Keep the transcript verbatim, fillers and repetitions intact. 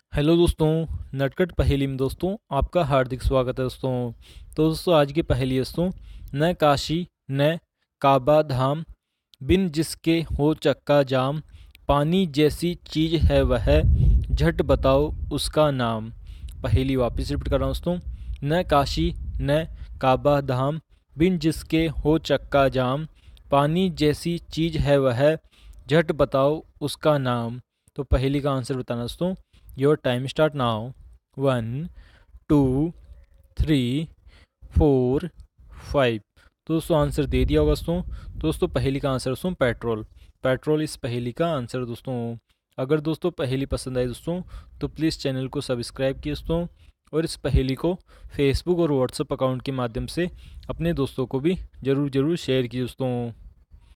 Hello दोस्तों। नटखट पहेली में दोस्तों आपका हार्दिक स्वागत है दोस्तों। तो दोस्तों आज की पहेली है दोस्तों, न काशी न काबा धाम, बिन जिसके हो चक्का जाम, पानी जैसी चीज है वह, झट बताओ उसका नाम। पहेली वापस रिपीट कर रहा हूँ दोस्तों। न काशी न काबा धाम, बिन जिसके हो चक्का जाम, पानी जैसी चीज है वह, झट बताओ उसका नाम। तो पहेली का आंसर बताना दोस्तों। Your time start now. One, two, three, four, five. तो दोस्तों आंसर दे दिया होगा दोस्तों। तो दोस्तों पहेली का आंसर दोस्तों पेट्रोल। पेट्रोल इस पहेली का आंसर दोस्तों। अगर दोस्तों पहेली पसंद आई दोस्तों तो प्लीज़ चैनल को सब्सक्राइब कीजिए दोस्तों, और इस पहेली को फेसबुक और व्हाट्सएप अकाउंट के माध्यम से अपने दोस्तों को भी ज़रूर ज़रूर शेयर कीजिए दोस्तों।